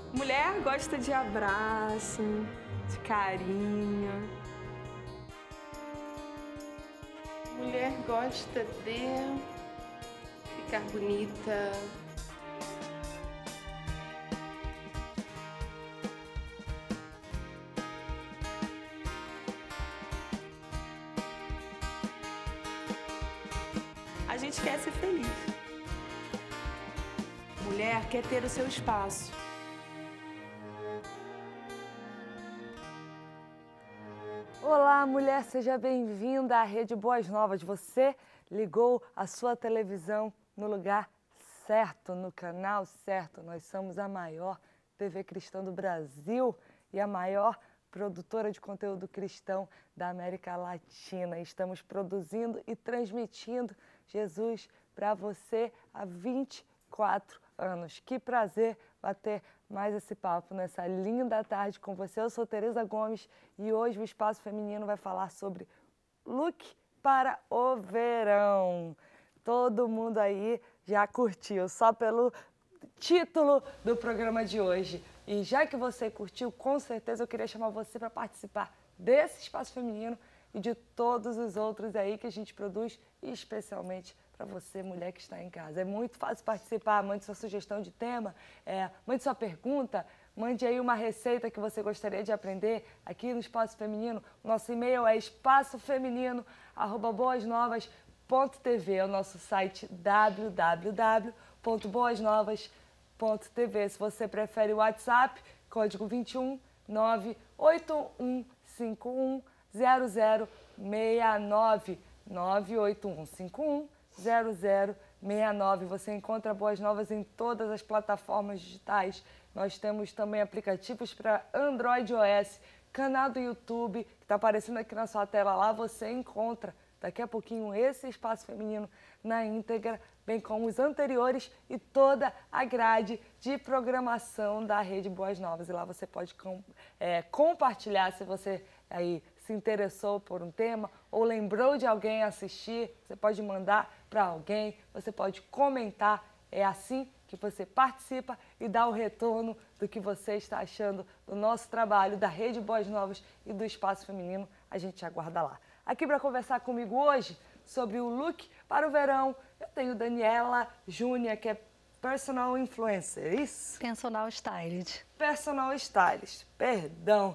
Mulher gosta de abraço, de carinho. Mulher gosta de ficar bonita. A gente quer ser feliz. Mulher quer ter o seu espaço. Olá, mulher, seja bem-vinda à Rede Boas Novas. Você ligou a sua televisão no lugar certo, no canal certo. Nós somos a maior TV cristã do Brasil e a maior produtora de conteúdo cristão da América Latina. Estamos produzindo e transmitindo Jesus para você há 24 anos. Que prazer bater mais esse papo nessa linda tarde com você. Eu sou Tereza Gomes e hoje o Espaço Feminino vai falar sobre look para o verão. Todo mundo aí já curtiu, só pelo título do programa de hoje. E já que você curtiu, com certeza eu queria chamar você para participar desse Espaço Feminino e de todos os outros aí que a gente produz, especialmente para você, mulher que está em casa. É muito fácil participar, mande sua sugestão de tema, mande sua pergunta, mande aí uma receita que você gostaria de aprender aqui no Espaço Feminino. Nosso e-mail é espacofeminino@boasnovas.tv, é o nosso site www.boasnovas.tv. Se você prefere o WhatsApp, código 21 98151 0069 98151 0069. Você encontra Boas Novas em todas as plataformas digitais. Nós temos também aplicativos para Android e iOS, canal do YouTube, que está aparecendo aqui na sua tela. Lá você encontra daqui a pouquinho esse Espaço Feminino na íntegra, bem como os anteriores e toda a grade de programação da Rede Boas Novas. E lá você pode compartilhar se você aí se interessou por um tema ou lembrou de alguém assistir, você pode mandar para alguém, você pode comentar, é assim que você participa e dá o retorno do que você está achando do nosso trabalho, da Rede Boas Novas e do Espaço Feminino. A gente te aguarda lá. Aqui para conversar comigo hoje sobre o look para o verão, eu tenho Daniela Júnior, que é personal influencer, isso? Personal stylist. Personal stylist, perdão.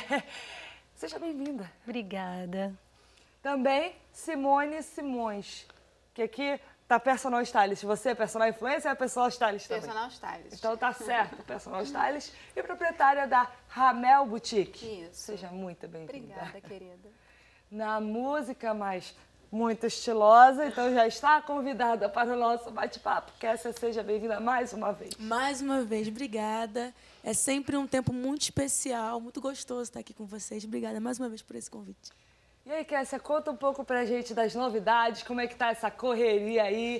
Seja bem-vinda. Obrigada. Também Simone Simões, que aqui tá personal stylist. Você é personal influencer ou é personal stylist também? Personal stylist. Então tá certo, personal stylist e proprietária da Ramel Boutique. Isso. Seja muito bem-vinda. Obrigada, querida. Na música, mas muito estilosa, então já está convidada para o nosso bate-papo. Quer seja bem-vinda mais uma vez. Mais uma vez, obrigada. É sempre um tempo muito especial, muito gostoso estar aqui com vocês. Obrigada mais uma vez por esse convite. E aí, Kessia, conta um pouco pra gente das novidades, como é que tá essa correria aí,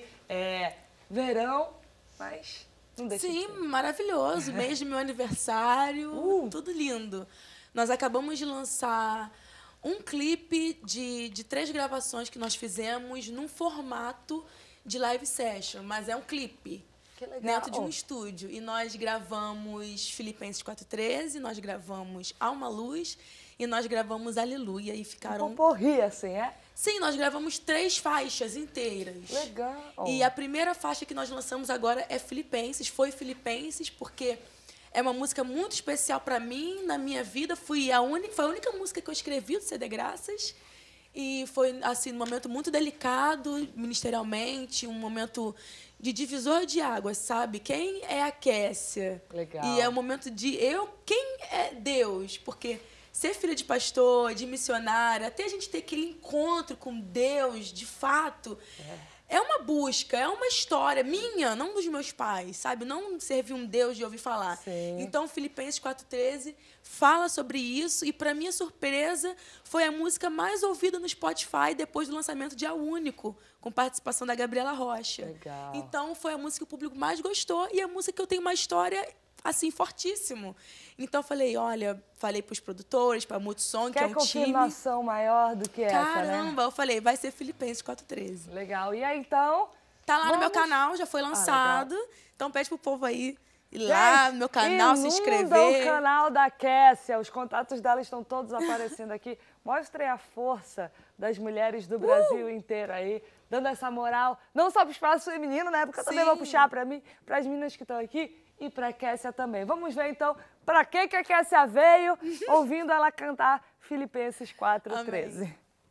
verão, mas não deixa de Sim, ser. maravilhoso. Mês de meu aniversário, tudo lindo. Nós acabamos de lançar um clipe de 3 gravações que nós fizemos num formato de live session, mas é um clipe. Que legal. Dentro de um estúdio. E nós gravamos Filipenses 4:13, nós gravamos Alma Luz e nós gravamos Aleluia. E ficaram... Um porri, assim, é? Sim, nós gravamos 3 faixas inteiras. Legal. E a primeira faixa que nós lançamos agora é Filipenses. Foi Filipenses porque é uma música muito especial para mim, na minha vida. Foi a única música que eu escrevi do CD Graças. E foi, assim, um momento muito delicado, ministerialmente, um momento de divisor de águas, sabe? Quem é a Kessia? Legal. E é o momento de quem é Deus? Porque ser filha de pastor, de missionária, até a gente ter aquele encontro com Deus, de fato, é uma busca, é uma história minha, não dos meus pais, sabe? Não servir um Deus de ouvir falar. Sim. Então, Filipenses 4:13 fala sobre isso e, para minha surpresa, foi a música mais ouvida no Spotify depois do lançamento de A Único, com participação da Gabriela Rocha. Legal. Então, foi a música que o público mais gostou e a música que eu tenho uma história assim, fortíssimo. Então, falei para os produtores, para a Multissom, que é um time... Quer confirmação maior do que essa, né? Caramba, eu falei, vai ser Filipenses 4:13. Legal. E aí, então... Tá lá no meu canal, já foi lançado. legal. Então, pede pro povo aí ir lá no meu canal, se inscrever. O canal da Kessia, os contatos dela estão todos aparecendo aqui. Mostrem a força das mulheres do Brasil inteiro aí, dando essa moral, não só para o espaço feminino, né? Porque eu também vou puxar para mim, para as meninas que estão aqui e para a Kessia também. Vamos ver então para que a Kessia veio, ouvindo ela cantar Filipenses 4:13.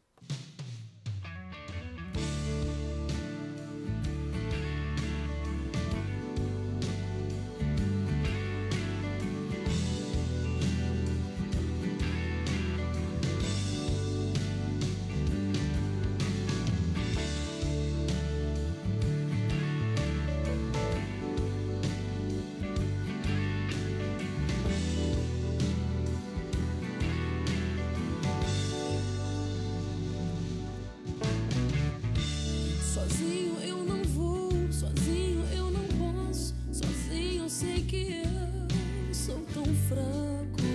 Sozinho eu não vou, sozinho eu não posso, sozinho eu sei que eu sou tão fraco.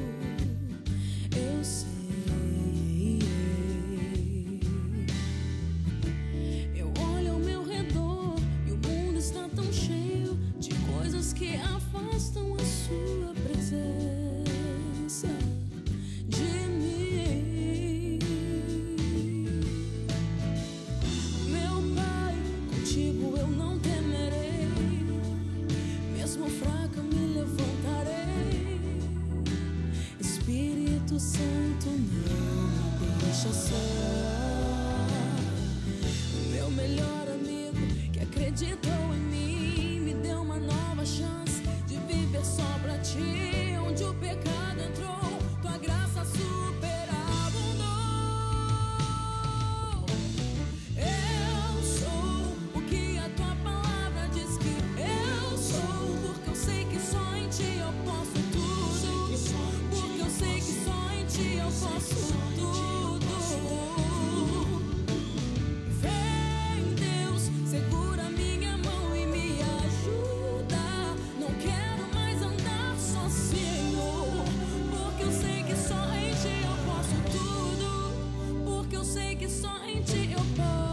Eu sei. Eu olho ao meu redor e o mundo está tão cheio de coisas que afastam a sua presença de mim. Contigo eu não temerei, mesmo fraca me levantarei. Espírito Santo, não me deixa só. Meu melhor amigo que acreditou em mim me deu uma nova chance de viver só pra ti. Onde o pecado entrou, tua graça superabundou. Eu sou o que a tua palavra diz que eu sou, porque eu sei que só em ti eu posso tudo, porque eu sei que só em ti eu posso tudo. Vem Deus, segura minha mão e me ajuda. Não quero mais andar sozinho, porque eu sei que só em ti eu posso tudo, porque eu sei que só em ti eu posso.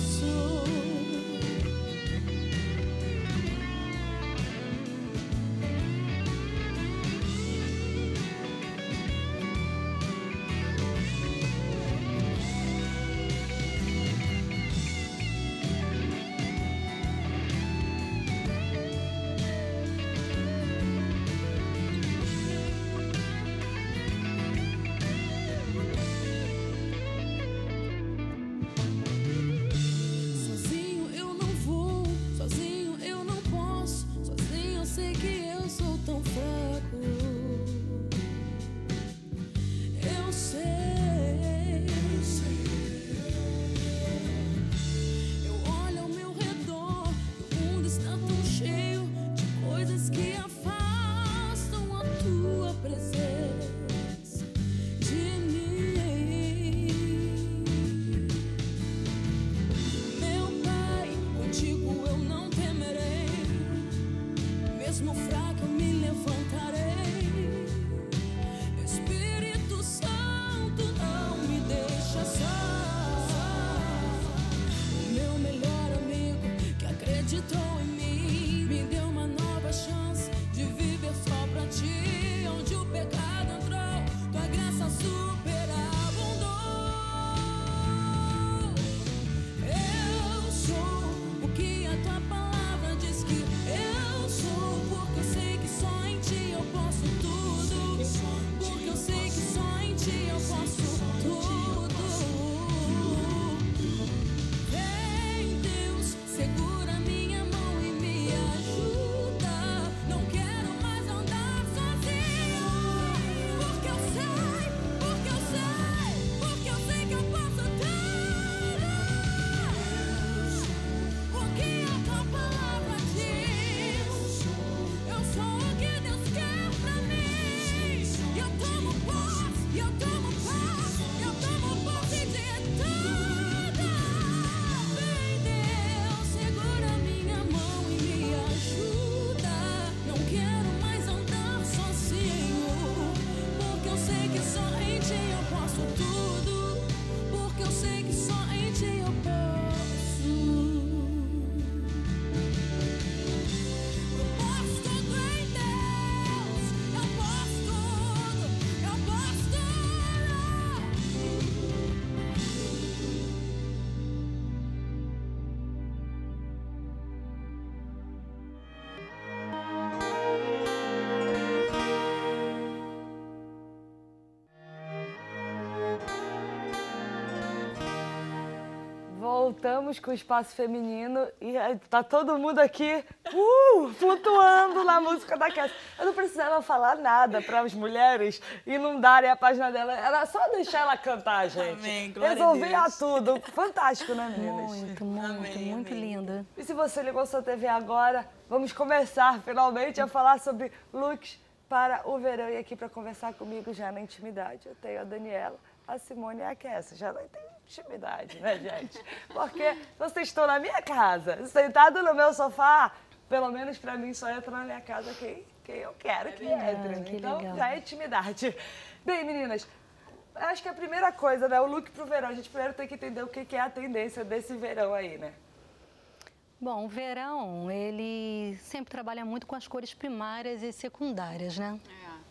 Sozinho eu não vou, sozinho eu não posso, sozinho eu sei que eu sou tão fraco. Eu sei. Eu olho ao meu redor e o mundo está tão cheio de coisas que afastam a tua presença de mim. Meu Pai, contigo eu não temerei, mesmo fraco eu me levantarei. Espírito Santo, não me deixa só. O meu melhor amigo que acreditou em mim me deu uma nova chance de viver só pra ti. Onde o pecado entrou, tua graça superabundou. Eu sou o que a tua palavra diz que eu sou, porque eu sei que só em ti eu posso tudo, porque eu sei que só em ti eu posso tudo. Vem Deus, segura minha mão e me ajuda. Não quero mais andar sozinho, porque eu sei, porque eu sei, porque eu sei que eu posso tudo. O que a tua palavra diz, eu sou o que Deus quer pra mim. E eu tomo posse, eu tomo posse, eu tomo posse. voltamos com o Espaço Feminino e tá todo mundo aqui flutuando na música da Cassia. Eu não precisava falar nada para as mulheres inundarem a página dela. Era só deixar ela cantar, gente. Amém, glória Resolvia a Deus. tudo. Fantástico, né, meninas? Muito linda. E se você ligou sua TV agora, vamos começar finalmente a falar sobre looks para o verão. E aqui para conversar comigo já na intimidade, eu tenho a Daniela, a Simone e a Cassia. Já não tem intimidade, né, gente? Porque vocês estão na minha casa, sentado no meu sofá, pelo menos para mim só entra na minha casa quem eu quero que entre, né? que Então legal. já é intimidade. Bem, meninas, acho que a primeira coisa, né, o look pro verão, a gente primeiro tem que entender o que é a tendência desse verão aí, né? Bom, o verão, ele sempre trabalha muito com as cores primárias e secundárias, né?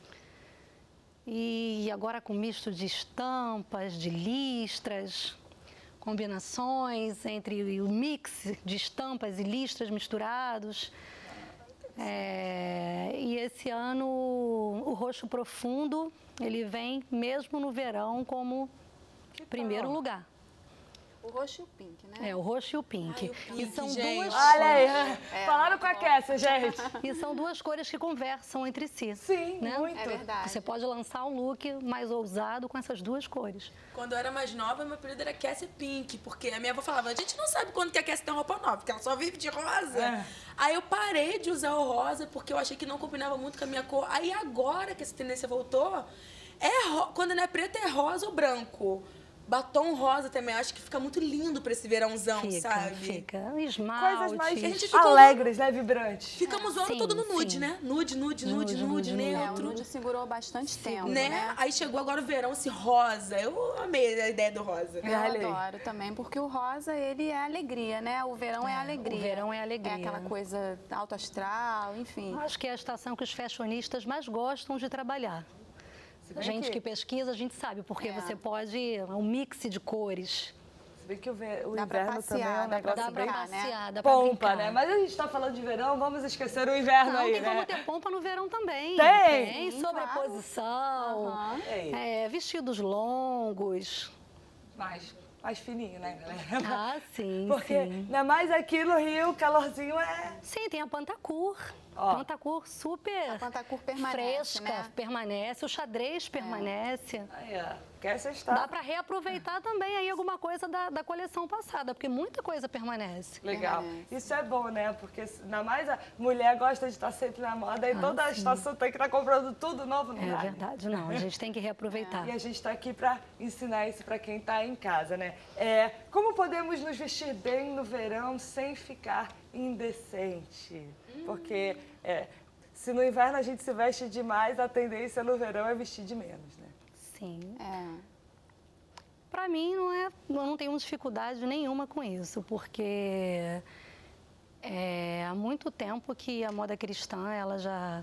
E agora com misto de estampas, de listras, combinações entre o mix de estampas e listras misturados. E esse ano o roxo profundo, ele vem mesmo no verão como primeiro lugar. O roxo e o pink, né? É, o roxo e o pink. Ai, o pink, e são gente. duas Olha aí, falaram com a Cassia, gente. E são duas cores que conversam entre si. Sim, né? muito. É verdade. Você pode lançar um look mais ousado com essas duas cores. Quando eu era mais nova, meu apelido era Cassia Pink, porque a minha avó falava, a gente não sabe quando que a Cassia tem roupa nova, porque ela só vive de rosa. Aí eu parei de usar o rosa, porque eu achei que não combinava muito com a minha cor. Aí agora que essa tendência voltou, quando não é preto é rosa ou branco. Batom rosa também, acho que fica muito lindo pra esse verãozão, sabe? Fica. Esmalte. Coisas mais gente ficou- alegres, né, vibrantes. Ficamos o ano Sim, todo no nude, sim. né? Nude, O neutro. nude segurou bastante tempo, Né? né? Aí chegou agora o verão, esse rosa. Eu amei a ideia do rosa. Eu adoro também, porque o rosa, ele é alegria, né? O verão é alegria. o verão é alegria. É aquela coisa alto astral, enfim. Acho que é a estação que os fashionistas mais gostam de trabalhar. bem Gente que- que pesquisa, a gente sabe, porque você pode... um mix de cores. Se bem que o Dá pra inverno também é passear, um dá pra negócio Dá pra bem brincar, né? passear, dá pra pompa, brincar. né? Mas a gente tá falando de verão, vamos esquecer o inverno Não, aí, tem né? como ter pompa no verão também. Tem? Tem sobreposição, Tem. vestidos longos. Mais fininho, né, galera? Ah, sim, Porque sim. ainda mais aqui no Rio, o calorzinho é... Sim, tem a Pantacur. Ó. Pantacur super A Pantacur permanece, fresca, né? permanece. O xadrez permanece. Aí, ó. Cassia está... Dá para reaproveitar também aí alguma coisa da coleção passada, porque muita coisa permanece. Legal. Permanece. Isso é bom, né? Porque ainda mais a mulher gosta de estar sempre na moda e toda a estação tem que estar comprando tudo novo no É lugar. verdade, não. A gente tem que reaproveitar. E a gente está aqui para ensinar isso para quem está em casa, né? Como podemos nos vestir bem no verão sem ficar indecente? Porque se no inverno a gente se veste demais, a tendência no verão é vestir de menos, né? Sim. É. Para mim, eu não tenho dificuldade nenhuma com isso, porque há muito tempo que a moda cristã ela já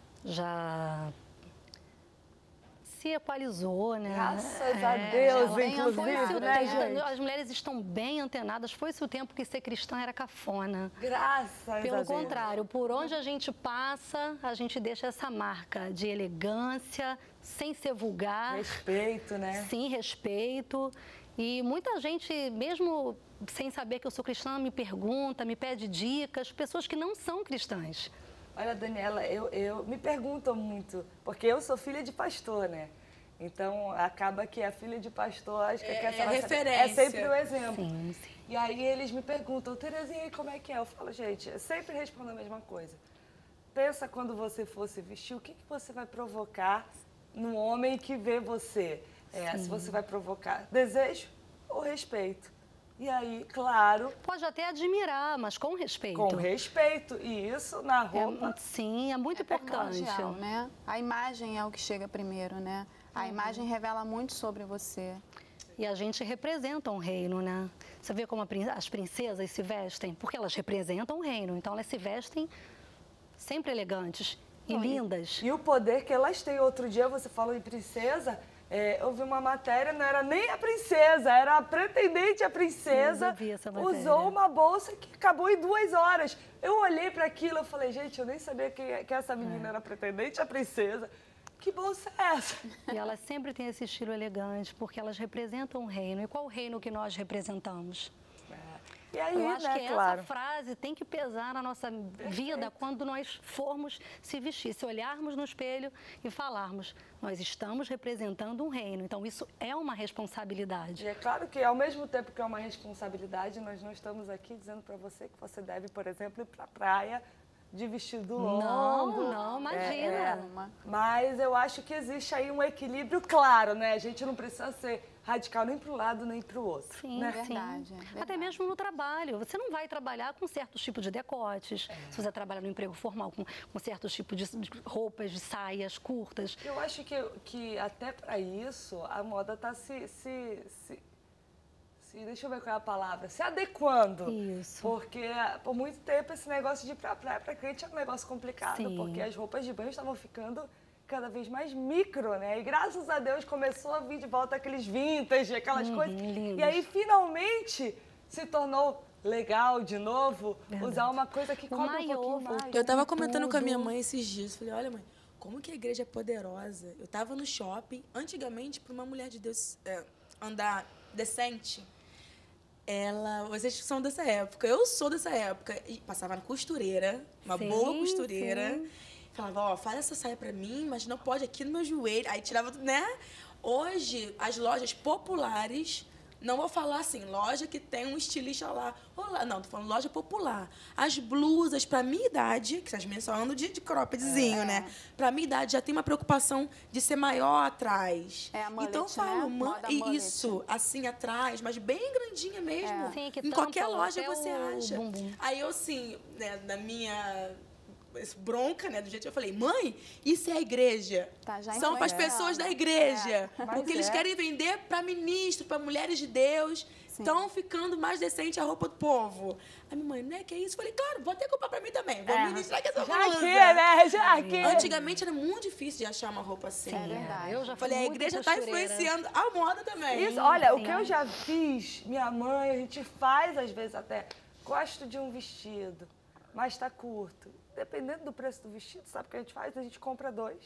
se equalizou, né? Graças a Deus, já bem inclusive, antenado, né, né? gente? As mulheres estão bem antenadas. Foi-se o tempo que ser cristã era cafona. Graças a Pelo Deus. contrário, por onde a gente passa, a gente deixa essa marca de elegância, sem ser vulgar. Respeito, né? Sim, respeito. E muita gente, mesmo sem saber que eu sou cristã, me pergunta, me pede dicas, pessoas que não são cristãs. Olha, Daniela, eu me perguntam muito, porque eu sou filha de pastor, né? Então, acaba que a filha de pastor, acho que essa nossa- referência. é sempre o exemplo. Sim, sim. E aí eles me perguntam, Terezinha, como é que é? Eu falo, gente, eu sempre respondo a mesma coisa. Pensa quando você for se vestir, o que você vai provocar no homem que vê você? Se você vai provocar desejo ou respeito. E aí, claro, Pode até admirar, mas com respeito. com respeito. E isso na roupa. Sim, é muito importante. Primordial, né? A imagem é o que chega primeiro, né? A imagem revela muito sobre você. E a gente representa um reino, né? Você vê como as princesas se vestem? Porque elas representam um reino, então elas se vestem sempre elegantes e lindas. E o poder que elas têm. Outro dia você falou de princesa, eu vi uma matéria, não era nem a princesa, era a pretendente à princesa. Eu vi essa matéria. Usou uma bolsa que acabou em 2 horas. Eu olhei para aquilo e falei, gente, eu nem sabia que essa menina era pretendente à princesa. Que bolsa é essa? E elas sempre têm esse estilo elegante, porque elas representam um reino. E qual reino que nós representamos? E aí, Eu acho né, que claro. essa frase tem que pesar na nossa vida quando nós formos se vestir, se olharmos no espelho e falarmos, nós estamos representando um reino. Então, isso é uma responsabilidade. E é claro que, ao mesmo tempo que é uma responsabilidade, nós não estamos aqui dizendo para você que você deve, por exemplo, ir para a praia de vestido longo. Não, imagina. Mas eu acho que existe aí um equilíbrio claro, né? A gente não precisa ser radical nem para um lado nem para o outro. Sim, né? Verdade, é Até verdade. mesmo no trabalho. Você não vai trabalhar com certos tipos de decotes. Se você trabalha no emprego formal, com certos tipos de roupas, de saias curtas. Eu acho que até para isso a moda está deixa eu ver qual é a palavra, se adequando. Isso. Porque por muito tempo esse negócio de ir pra praia pra crente era um negócio complicado, Sim. porque as roupas de banho estavam ficando cada vez mais micro, né? E graças a Deus começou a vir de volta aqueles vintage, aquelas coisas. lindos. E aí finalmente se tornou legal de novo usar uma coisa que cobre um maiô, pouquinho mais. Eu tava comentando com a tudo. minha mãe esses dias. Falei, olha, mãe, como que a igreja é poderosa. Eu tava no shopping, antigamente, para uma mulher de Deus andar decente, vocês são dessa época, eu sou dessa época. E passava na costureira, uma Sim, boa costureira. sim. Falava, ó, faz essa saia pra mim, mas não pode aqui no meu joelho. Aí tirava, né? Hoje, as lojas populares, não vou falar assim, loja que tem um estilista lá. Olá, não, tô falando loja popular. As blusas, pra minha idade, que as meninas só andam de croppedzinho, né? Pra minha idade, já tem uma preocupação de ser maior atrás. É a mullet, então eu falo, né? Moda isso, assim atrás, mas bem grandinha mesmo. Sim, que Em qualquer tampa loja até você o acha. bumbum. Aí eu, assim, né, na minha bronca, né, do jeito que eu falei, mãe, isso é a igreja. Tá já São para as influenciando. pessoas da igreja. Mas Porque eles é. querem vender para ministro, para mulheres de Deus. Estão ficando mais decente a roupa do povo. A minha mãe, né, que é isso? Eu falei, claro, vou até comprar para mim também. Vou ministrar que essa Já blusa. que, né? Já que. Antigamente era muito difícil de achar uma roupa assim. É verdade. Eu já fui Falei, a muito igreja está costureira. influenciando a moda também. Isso, olha, o sim. que eu já fiz, minha mãe, a gente faz às vezes até. Gosto de um vestido, mas está curto. Dependendo do preço do vestido, sabe o que a gente faz? A gente compra 2.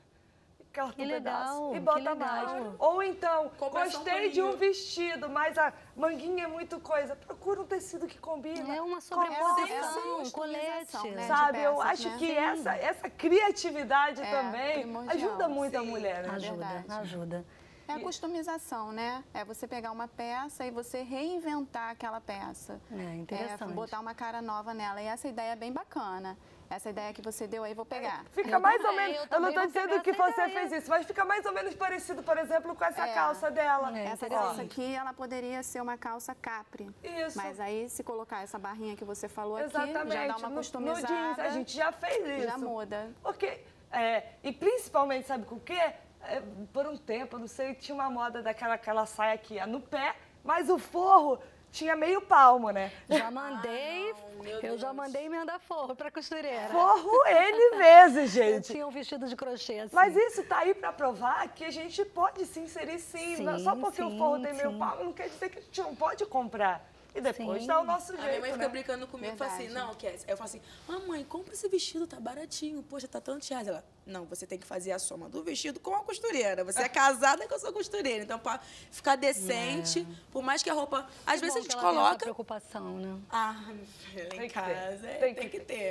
E corta Que um legal, pedaço e que bota legal. mais. Ou então, Compração gostei de um paninho. vestido, mas a manguinha é muito coisa. Procura um tecido que combina. É uma Coloca. sobreposição, um Sim, colete. né? Sabe, de eu peças, acho né? que essa criatividade também primordial. ajuda muito a mulher, né? Ajuda, verdade. ajuda. É a customização, né? É você pegar uma peça e você reinventar aquela peça. É interessante. Botar uma cara nova nela. E essa ideia é bem bacana. Essa ideia que você deu aí, vou pegar. Fica Eu mais ou também, menos. eu Eu não também estou vou pegar dizendo que essa você ideia. fez isso, mas fica mais ou menos parecido, por exemplo, com essa calça dela. É, Essa interessante. calça aqui, ela poderia ser uma calça capri. Isso. Mas aí, se colocar essa barrinha que você falou aqui, Exatamente. já dá uma no customizada. jeans, a gente já fez isso. Já muda. Porque, e principalmente, sabe com o quê? Por um tempo, eu não sei, tinha uma moda daquela saia que ia no pé, mas o forro tinha meio palmo, né? Já mandei, eu já mandei emendar forro pra costureira. Forro N vezes, Eu gente. tinha um vestido de crochê assim. Mas isso tá aí para provar que a gente pode se inserir sim. Sim, Só porque o forro tem meio sim. palmo não quer dizer que a gente não pode comprar. E depois Sim. dá o nosso A minha jeito, mãe fica né? brincando comigo e fala assim, Verdade. não, Kézia. Eu falo assim, mãe, compra esse vestido, tá baratinho. Poxa, tá tantos reais. Ela, não, você tem que fazer a soma do vestido com a costureira. Você é casada com a sua costureira. Então, pra ficar decente, por mais que a roupa... Às vezes a gente Bom que ela tem essa coloca... preocupação, né? Ah, minha filha, Tem em que ter. casa tem que ter.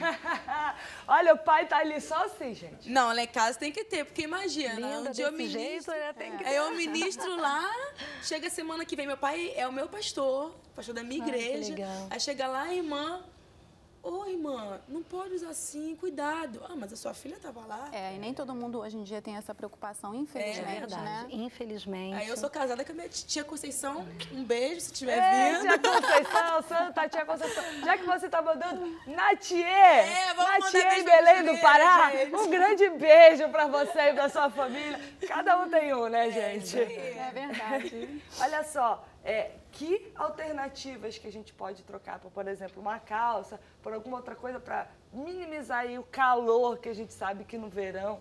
Olha, o pai tá ali só assim, gente. Não, lá em casa tem que ter, porque imagina, Linda um dia eu desse jeito, ministro... né? Tem que Aí eu ministro lá, chega semana que vem, meu pai é o meu pastor da minha Ai, que igreja. legal. Aí chega lá, a irmã, ô irmã, não pode usar assim, cuidado. Ah, mas a sua filha estava lá. É, e nem todo mundo hoje em dia tem essa preocupação, É infelizmente, verdade, né? infelizmente. Aí eu sou casada com a minha tia Conceição, um beijo se estiver Ei, vindo. tia Conceição, Santa Tia Conceição. Já que você tá mandando Natiê, vamos mandar Natiê beijo em pra Belém do costureira, Pará, gente. um grande beijo pra você e pra sua família. Cada um tem um, né, gente? É verdade. Olha só, que alternativas que a gente pode trocar por exemplo, uma calça, por alguma outra coisa para minimizar aí o calor que a gente sabe que no verão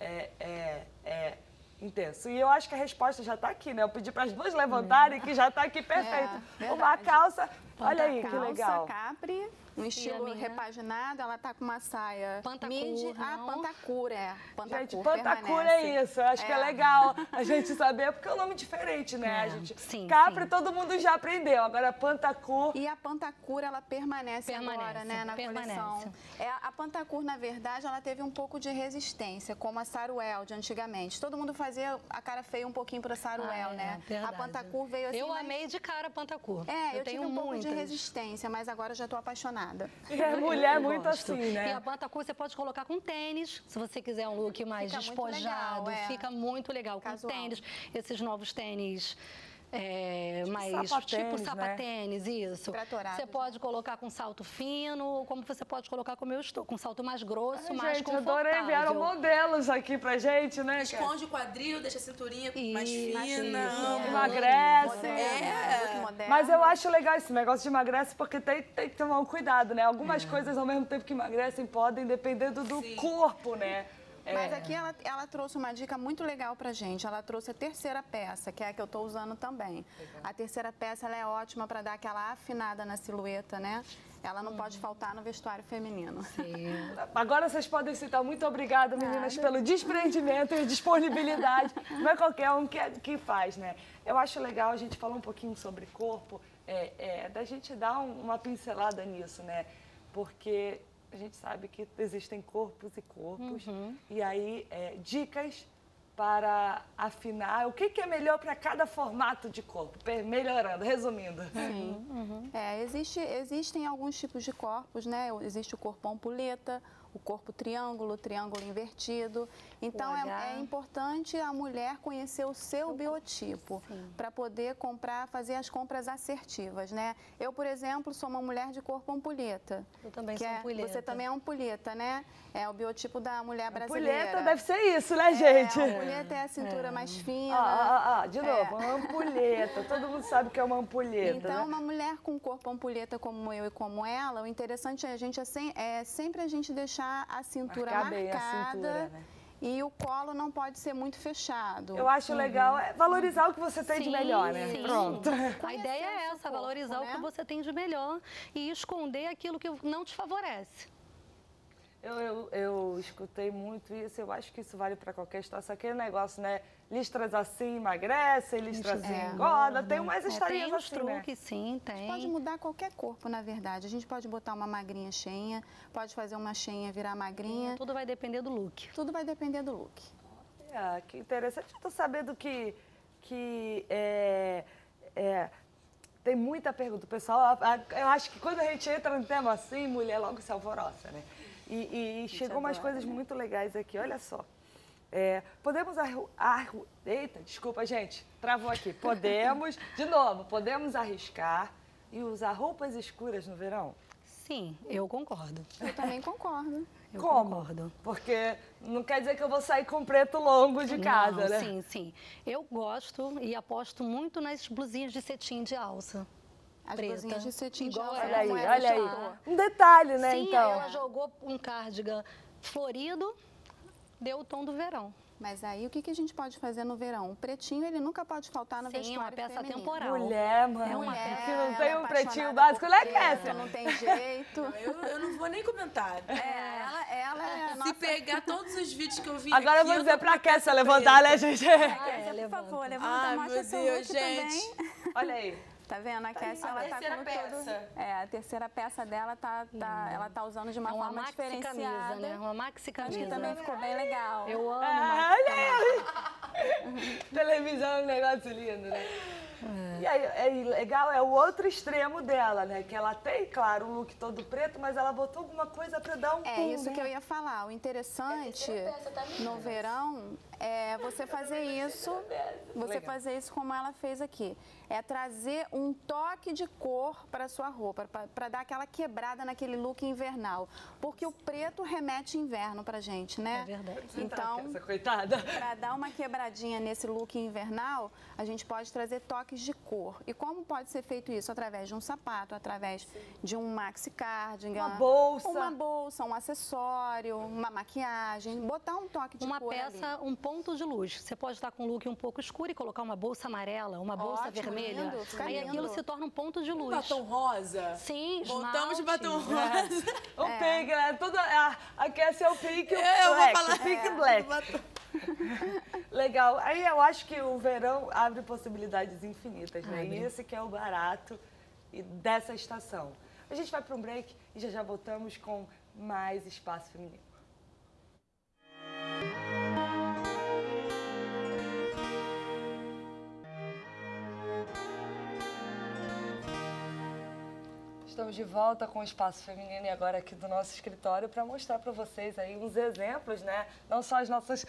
é intenso. E eu acho que a resposta já está aqui, né? Eu pedi para as duas levantarem, que já está aqui perfeito. verdade. Uma calça Olha aí, que Calça legal. capri, um estilo minha? repaginado. Ela tá com uma saia Pantacur, midi. Ah, não? pantacur, Pantacur, Gente, Pantacur permanece. é isso. Eu acho que é legal a gente saber, porque é um nome diferente, né? A gente, sim, Capri sim. todo mundo já aprendeu. Agora, Pantacur... E a Pantacur, ela permanece agora, né, na coleção. A Pantacur, na verdade, ela teve um pouco de resistência, como a Saruel de antigamente. Todo mundo fazia a cara feia um pouquinho pra Saruel, né? Verdade. A Pantacur veio assim, Eu mas... amei de cara a Pantacur. eu tive tenho um pouco de muitas. resistência, mas agora já tô apaixonada. E é mulher Eu muito gosto. assim, né? E a Pantacur você pode colocar com tênis, se você quiser um look mais Fica muito despojado. legal, Fica muito legal. Casual. Com tênis, esses novos tênis... mais sapatênis, tipo sapatênis, isso. Tratorados, Você pode colocar com salto fino, como você pode colocar como eu estou, com salto mais grosso, mais Gente, confortável. adorei. Vieram modelos aqui pra gente, né? cara? Esconde o quadril, deixa a cinturinha mais Isso, fina. isso. amo. Emagrece. Moderno, moderno. Mas eu acho legal esse negócio de emagrece, porque tem que tomar um cuidado, né? Algumas coisas, ao mesmo tempo que emagrecem, podem, dependendo do corpo, né? Mas aqui ela trouxe uma dica muito legal pra gente. Ela trouxe a terceira peça, que é a que eu tô usando também. A terceira peça, ela é ótima para dar aquela afinada na silhueta, né? Ela não pode faltar no vestuário feminino. Agora vocês podem citar. Muito obrigada, meninas, pelo desprendimento e disponibilidade. Não é qualquer um que faz, né? Eu acho legal a gente falar um pouquinho sobre corpo, da gente dar uma pincelada nisso, né? Porque a gente sabe que existem corpos e corpos. E aí, dicas para afinar. O que é melhor para cada formato de corpo? Melhorando, resumindo. Sim. Existem alguns tipos de corpos, né? Existe o corpo ampulheta, o corpo triângulo, triângulo invertido. Então, é importante a mulher conhecer o seu biotipo para poder fazer as compras assertivas, né? Eu, por exemplo, sou uma mulher de corpo ampulheta. Eu também sou ampulheta. Você também é ampulheta, né? É o biotipo da mulher brasileira. Ampulheta deve ser isso, né, gente? A ampulheta é a cintura mais fina. De novo, uma ampulheta. Todo mundo sabe que é uma ampulheta, Então, né? uma mulher com corpo ampulheta como eu e como ela, o interessante é sempre a gente deixar a cintura Marcar bem a marcada cintura, né? e o colo não pode ser muito fechado. Eu acho legal valorizar o que você tem de melhor, né? Sim. Pronto. A ideia é essa, valorizar o que você tem de melhor e esconder aquilo que não te favorece. Eu escutei muito isso, eu acho que isso vale para qualquer situação. Aquele negócio, né? Listras assim emagrecem, listras assim engorda. Tem umas historinhas tem uns assim, né? truques, sim, tem. Pode mudar qualquer corpo, na verdade. A gente pode botar uma magrinha cheinha, pode fazer uma cheinha virar magrinha. Tudo vai depender do look. Tudo vai depender do look. Que interessante. Eu tô sabendo que tem muita pergunta. O pessoal, eu acho que quando a gente entra no tema assim, mulher logo se alvoroça, né? E chegou umas coisas muito legais aqui, olha só. Podemos Eita, desculpa, gente, travou aqui. Podemos arriscar e usar roupas escuras no verão? Sim, eu concordo. Eu também concordo. Eu Como? concordo. Porque não quer dizer que eu vou sair com preto longo de casa, Não, né? Sim, sim. Eu gosto e aposto muito nas blusinhas de cetim de alça. As preta. blusinhas de cetim de Igual alça, essa, como Olha essa aí. estou. Um detalhe, né, Sim, então? ela jogou um cardigan florido, deu o tom do verão. Mas aí, o que a gente pode fazer no verão? O pretinho, ele nunca pode faltar no Sim, vestuário uma peça feminino. temporal. Mulher, mano, É uma que Ela não tem é um pretinho apaixonada básico, por né, preto, Kécia? Não tem jeito. Eu não vou nem comentar. Ela é a Se nossa... pegar todos os vídeos que eu vi Agora eu aqui, vou dizer tô pra com a Kécia peça levantar, preta. né, gente? Kécia, por favor, levanta, Ai, mostra meu seu Deus, look gente. também. Olha aí. Tá vendo? A Kécia, ela tá terceira com peça. tudo... a terceira peça dela ela tá usando de uma Uma forma maxi diferenciada. camisa, né? Uma maxi Acho camisa. que também ficou bem legal. Eu amo Olha aí. Televisão é um negócio lindo, né? E aí, legal, é o outro extremo dela, né? Que ela tem, claro, um look todo preto, mas ela botou alguma coisa pra dar um É pum, isso né? que eu ia falar. O interessante no verão é você fazer isso, fazer isso como ela fez aqui. É trazer um toque de cor para a sua roupa, para dar aquela quebrada naquele look invernal. Porque o preto remete inverno pra gente, né? É verdade. Então, Essa coitada. para dar uma quebradinha nesse look invernal, a gente pode trazer toques toques de cor. E como pode ser feito isso? Através de um sapato, através de um maxi cardigan, uma bolsa, um acessório, uma maquiagem, botar um toque de uma cor peça, ali. um ponto de luz. Você pode estar com um look um pouco escuro e colocar uma bolsa amarela, uma bolsa vermelha. Lindo, fica aí lindo. aquilo se torna um ponto de luz. Batom rosa? Sim, Voltamos de esmalte. batom rosa. O pink, né? Tudo, aqui é seu pink, o Eu black, vou falar. o pink black. Legal. Aí eu acho que o verão abre possibilidades infinitas, né? E esse que é o barato dessa estação. A gente vai para um break e já voltamos com mais Espaço Feminino. Estamos de volta com o Espaço Feminino e agora aqui do nosso escritório para mostrar para vocês aí uns exemplos, né? Não só as nossas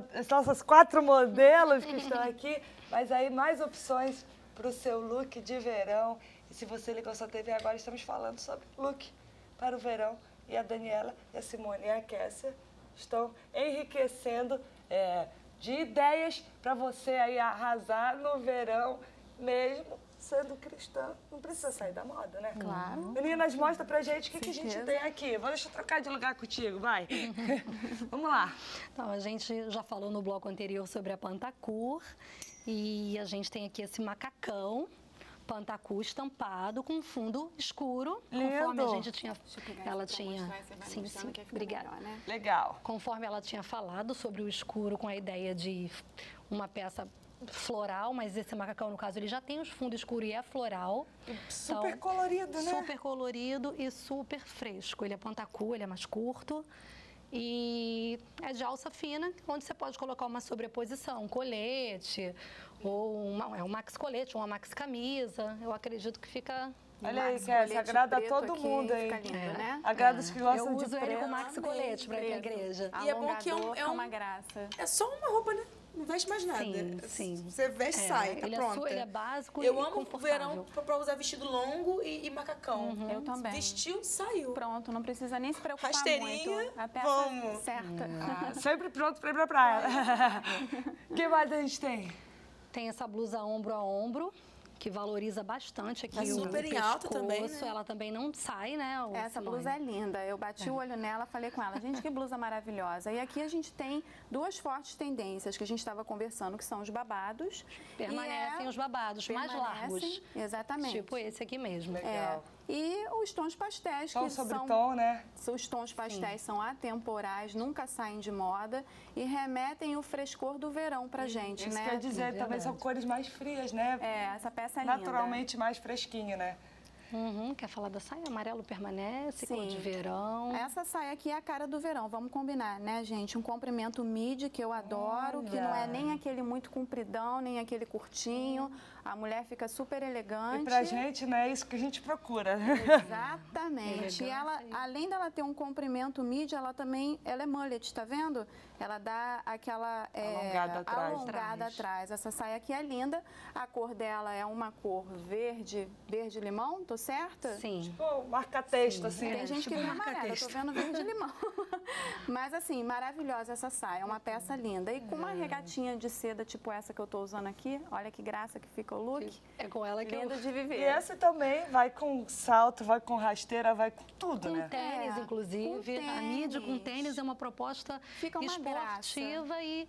4 modelos que estão aqui, mas aí mais opções para o seu look de verão. E se você ligou sua TV agora, estamos falando sobre look para o verão. E a Daniela, e a Simone e a Kessia estão enriquecendo de ideias para você aí arrasar no verão mesmo. Sendo cristã, não precisa sair da moda, né? Claro. Meninas, mostra pra gente o que a gente tem aqui. Deixa eu trocar de lugar contigo, vai. Vamos lá. Então, a gente já falou no bloco anterior sobre a Pantacur e a gente tem aqui esse macacão Pantacur estampado com fundo escuro, conforme a gente tinha... Ela tinha... Sim, obrigada. Melhor, né? Legal. Conforme ela tinha falado sobre o escuro com a ideia de uma peça floral, mas esse macacão, no caso, ele já tem os fundos escuros e é floral. Super colorido, né? Super colorido e super fresco. Ele é Pantacur, ele é mais curto. E é de alça fina, onde você pode colocar uma sobreposição, um colete, ou um maxi colete, ou uma maxi camisa. Eu acredito que fica... Olha aí, Kessia, agrada a todo mundo aí. Fica lindo, né? Agrada os que gostam de Eu uso ele preto. com maxi colete para ir à igreja. E é bom que é uma graça. É só uma roupa, né? Não veste mais nada. Sim. Você veste, sai, tá pronta. Ele é básico Eu e amo o confortável. verão pra usar vestido longo e macacão. Eu também. Vestiu, saiu. Pronto, não precisa nem se preocupar Rasteirinha, muito. A peça vamos. certa. Sempre pronto para ir pra praia. O que mais a gente tem? Tem essa blusa ombro a ombro, que valoriza bastante aqui o super em pescoço. alta também, né? Ela também não sai, né? Essa blusa é linda. Eu bati o olho nela, falei com ela, gente, que blusa maravilhosa. E aqui a gente tem 2 fortes tendências que a gente estava conversando, que são os babados. Permanecem os babados mais largos. Exatamente. Tipo esse aqui mesmo. Legal. E os tons pastéis, Tom que sobre são... tom, né? Os tons pastéis são atemporais, nunca saem de moda e remetem o frescor do verão pra gente, Isso né? quer dizer, também são cores mais frias, né? Essa peça é linda. Naturalmente mais fresquinho, né? Quer falar da saia? Amarelo permanece, Sim. cor de verão. Essa saia aqui é a cara do verão, vamos combinar, né, gente? Um comprimento midi que eu adoro, que não é nem aquele muito compridão, nem aquele curtinho. A mulher fica super elegante. E pra gente, né, é isso que a gente procura. Exatamente. E ela, além dela ter um comprimento midi, ela é mullet, tá vendo? Ela dá aquela alongada atrás. Essa saia aqui é linda. A cor dela é uma cor verde-limão, tô certa? Sim. Tipo, marca-texto, assim. Tem gente que vê amarela, eu tô vendo verde-limão. Mas assim, maravilhosa essa saia, é uma peça linda. E com uma regatinha de seda, tipo essa que eu tô usando aqui, olha que graça que fica o look. É com ela que Lindo de viver. E essa também vai com salto, vai com rasteira, vai com tudo, com né? tênis, inclusive. com A mídia com tênis. tênis é uma proposta Fica uma esportiva e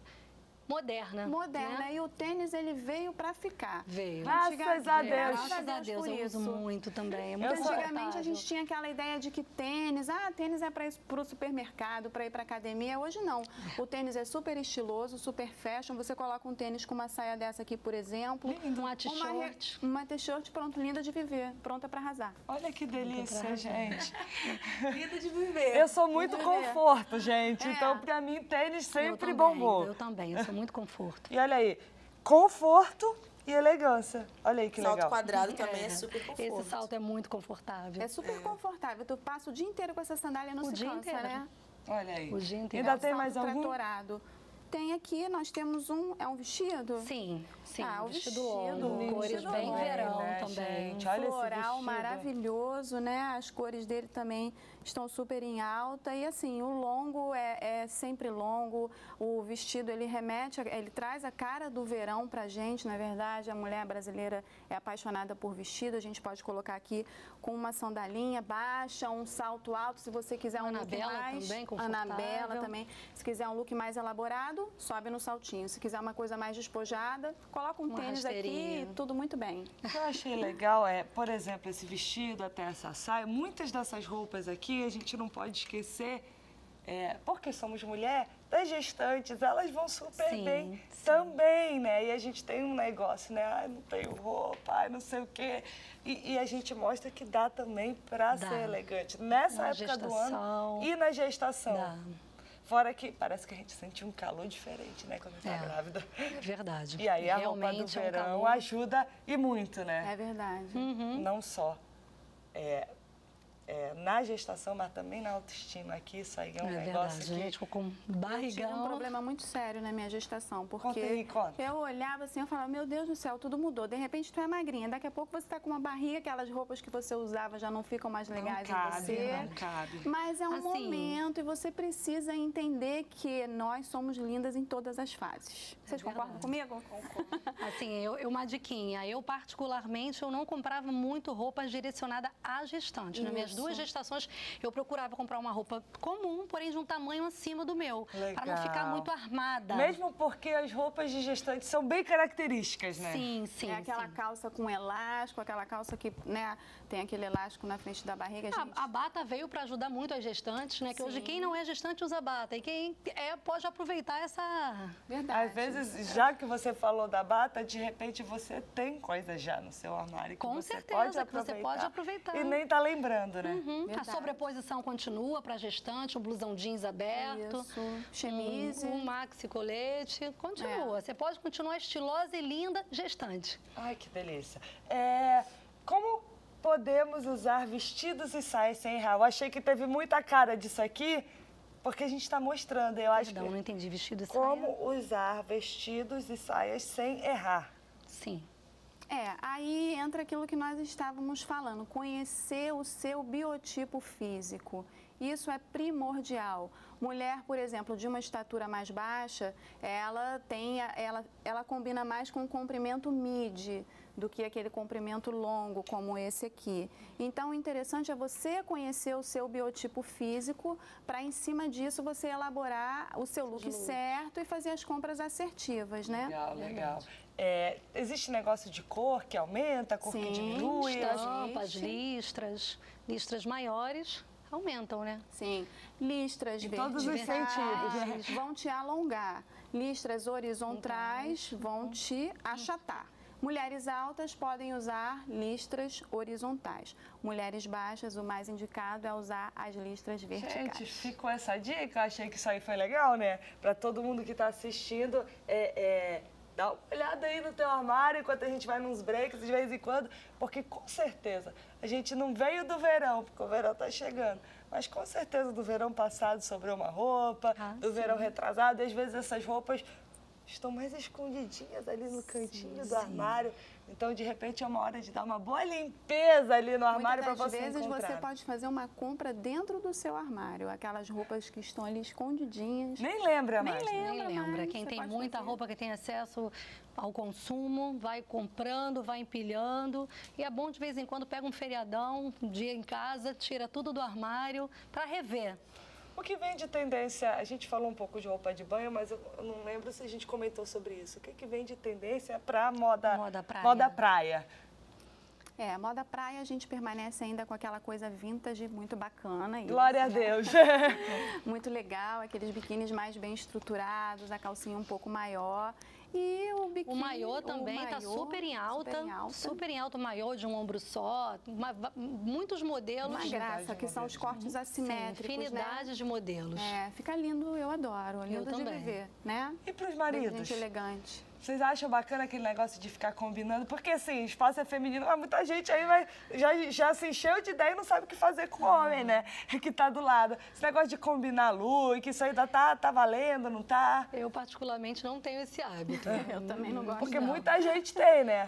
moderna. Moderna. Né? E o tênis, ele veio pra ficar. Veio. Graças a Deus. Graças a Deus, por eu isso. uso muito também. É muito Antigamente a confortável. gente tinha aquela ideia de que tênis é para ir para o supermercado, para ir para academia. Hoje não. O tênis é super estiloso, super fashion. Você coloca um tênis com uma saia dessa aqui, por exemplo. Uma t-shirt. Uma t-shirt pronto, linda de viver, pronta para arrasar. Olha que delícia, gente. Vida de viver. Eu sou muito conforto, gente. Então, pra mim, tênis sempre bombou. Eu também, eu sou muito conforto. E olha aí, conforto e elegância. Olha aí que Salto legal. quadrado também é super conforto. Esse salto é muito confortável. É super confortável. Tu passa o dia inteiro com essa sandália, não O se dia cansa, inteiro. né? Olha aí. O dia inteiro. Ainda tem mais Salto algum? tratorado. Tem aqui, nós temos é um vestido? Sim, o vestido vestido, longo, cores vestido bem longo, verão né, também. gente? Olha esse Floral vestido. maravilhoso, né? As cores dele também estão super em alta e assim, o longo é sempre longo, o vestido ele traz a cara do verão pra gente, na verdade, a mulher brasileira é apaixonada por vestido, a gente pode colocar aqui com uma sandalinha baixa, um salto alto, se você quiser um look mais... também, confortável. Anabela também, se quiser um look mais elaborado, sobe no saltinho, se quiser uma coisa mais despojada, coloca um tênis aqui, tudo muito bem. O que eu achei legal por exemplo, esse vestido até essa saia, muitas dessas roupas aqui a gente não pode esquecer, porque somos mulher, das gestantes, elas vão super bem também, né? E a gente tem um negócio, né? Ai, não tenho roupa, não sei o quê. E a gente mostra que dá também para ser elegante. Nessa época do ano e na gestação. Dá. Fora que parece que a gente sente um calor diferente, né, quando está grávida. É verdade. E aí a roupa do verão ajuda e muito, né? É verdade. Não só na gestação, mas também na autoestima aqui, isso aí é um negócio verdade. A gente ficou com barrigão. Eu tive um problema muito sério na minha gestação, porque Conta. eu olhava assim, eu falava, meu Deus do céu, tudo mudou. De repente tu é magrinha, daqui a pouco você tá com uma barriga, aquelas roupas que você usava já não ficam mais legais em você. Não cabe. Mas é um momento e você precisa entender que nós somos lindas em todas as fases. Vocês concordam comigo? Concordo. Assim, uma diquinha. Eu, particularmente, eu não comprava muito roupa direcionada à gestante. Nas minhas duas gestações, eu procurava comprar uma roupa comum, porém de um tamanho acima do meu. Para não ficar muito armada. Mesmo porque as roupas de gestante são bem características, né? Sim. É aquela calça com elástico, aquela calça que, né, tem aquele elástico na frente da barriga. A bata veio para ajudar muito as gestantes, né? Que hoje quem não é gestante usa bata. E quem pode aproveitar essa... Verdade. Às vezes, já que você falou da bata, de repente você tem coisa já no seu armário que você pode aproveitar. E nem tá lembrando, né? A sobreposição continua para gestante, um blusão jeans aberto. Isso. Chemise. Um maxi colete. Continua. Você pode continuar estilosa e linda gestante. Ai, que delícia. Como podemos usar vestidos e saias sem errar? Eu achei que teve muita cara disso aqui, porque a gente está mostrando. Eu acho que não entendi. Vestido e saia. Como usar vestidos e saias sem errar? Sim. Aí entra aquilo que nós estávamos falando, conhecer o seu biotipo físico. Isso é primordial. Mulher, por exemplo, de uma estatura mais baixa, ela combina mais com o comprimento midi do que aquele comprimento longo como esse aqui. Então, o interessante é você conhecer o seu biotipo físico para, em cima disso, você elaborar o seu look certo e fazer as compras assertivas, né? Legal. Existe negócio de cor que aumenta, cor que diminui? Estampas, listras maiores aumentam, né? Sim. Listras todos os sentidos vão te alongar. Listras horizontais vão te achatar. Mulheres altas podem usar listras horizontais. Mulheres baixas, o mais indicado é usar as listras verticais. Gente, ficou essa dica? Achei que isso aí foi legal, né? Para todo mundo que está assistindo, dá uma olhada aí no teu armário enquanto a gente vai nos breaks de vez em quando, porque com certeza a gente não veio do verão, porque o verão está chegando, mas com certeza do verão passado sobrou uma roupa, do verão retrasado, e às vezes essas roupas estão mais escondidinhas ali no cantinho do armário. Então, de repente, é uma hora de dar uma boa limpeza ali no armário para você encontrar. Muitas vezes você pode fazer uma compra dentro do seu armário, aquelas roupas que estão ali escondidinhas. Nem lembra mais. Nem lembra. Quem tem muita roupa, que tem acesso ao consumo, vai comprando, vai empilhando. E é bom, de vez em quando, pega um feriadão, um dia em casa, tira tudo do armário para rever. O que vem de tendência, a gente falou um pouco de roupa de banho, mas eu não lembro se a gente comentou sobre isso. O que vem de tendência para moda praia? Moda praia a gente permanece ainda com aquela coisa vintage muito bacana. Glória a Deus! Muito legal, aqueles biquínis mais bem estruturados, a calcinha um pouco maior. E o biquíni... O maiô também está super em alta. Super em alta o maiô de um ombro só. Muitos modelos. Uma graça, que são os cortes assimétricos, infinidade de modelos. Fica lindo, eu adoro. Lindo de viver, né? E para os maridos? Gente elegante. Vocês acham bacana aquele negócio de ficar combinando? Porque, assim, espaço é feminino, mas muita gente aí já se encheu de ideia e não sabe o que fazer com o homem, né? Que tá do lado. Esse negócio de combinar look, isso ainda tá valendo, não tá? Eu, particularmente, não tenho esse hábito. Eu também não gosto. Porque muita gente tem, né?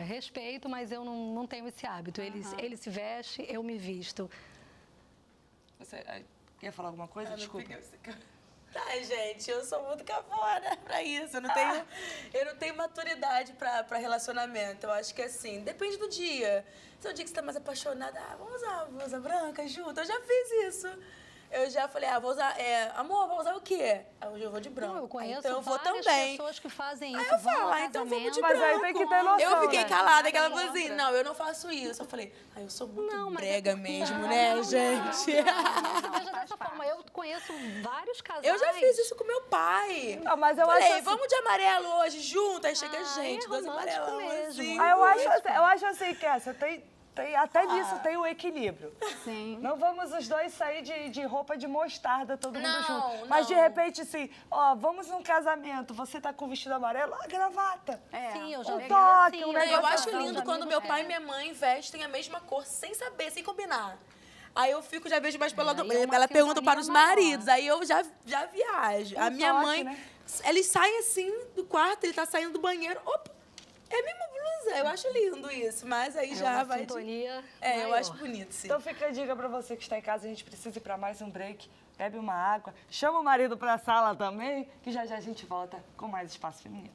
Respeito, mas eu não tenho esse hábito. Ele se veste, eu me visto. Você quer falar alguma coisa? Desculpa. Tá, gente, eu sou muito cafona pra isso. Eu não tenho maturidade pra relacionamento. Eu acho que assim, depende do dia. Se é um dia que você tá mais apaixonada, vamos usar a blusa branca junto. Eu já fiz isso. Eu já falei, vou usar, amor, vou usar o quê? Hoje eu vou de branco. Não, eu conheço então eu vou várias também. pessoas que fazem Aí isso. eu falo, então vamos de Mas branco. aí tem que ter noção, Eu fiquei né? calada, que ela falou assim, não, eu não faço isso. Eu falei, eu sou muito brega mesmo, né, gente? Veja dessa forma, eu conheço vários casais. Eu já fiz isso com meu pai. Não, mas eu falei, acho assim, vamos de amarelo hoje junto. Aí chega gente, dois romântico amarelão mesmo. assim. eu acho assim, Kessia, até disso tem o equilíbrio. Sim. Não vamos os dois sair de roupa de mostarda, todo mundo Não, junto. Mas de não. repente, assim, vamos num casamento, você tá com vestido amarelo, gravata. Sim, eu já vi toque, assim, um né? negócio Eu acho assim. lindo quando meu pai e minha mãe vestem a mesma cor sem saber, sem combinar. Aí eu fico, já vejo mais pelo lado. aí é uma Ela pergunta para os sintonia maior. maridos, aí eu já viajo. A minha toque, mãe, né? eles saem assim do quarto, ele tá saindo do banheiro, opa, é a mesma blusa. Eu acho lindo isso, mas aí já uma vai. sintonia eu maior. acho bonito, sim. Então fica a dica pra você que está em casa, a gente precisa ir pra mais um break. Bebe uma água, chama o marido pra sala também, que já já a gente volta com mais Espaço Feminino.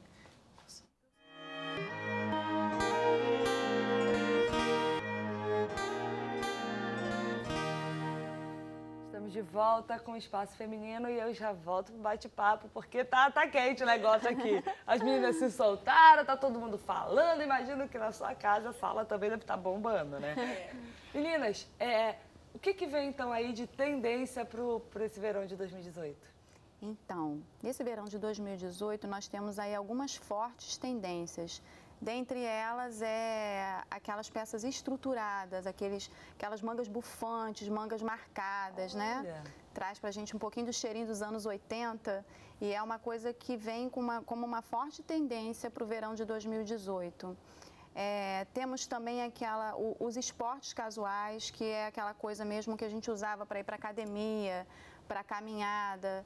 Estamos de volta com o Espaço Feminino e eu já volto pro bate-papo, porque tá quente o negócio aqui. As meninas se soltaram, tá todo mundo falando, imagino que na sua casa a sala também deve estar bombando, né? Meninas, o que vem então aí de tendência para esse verão de 2018? Então, nesse verão de 2018, nós temos aí algumas fortes tendências. Dentre elas, aquelas peças estruturadas, aquelas mangas bufantes, mangas marcadas, né? Traz pra gente um pouquinho do cheirinho dos anos 80 e é uma coisa que vem como uma forte tendência para o verão de 2018. Temos também os esportes casuais, que é aquela coisa mesmo que a gente usava para ir para academia, para caminhada.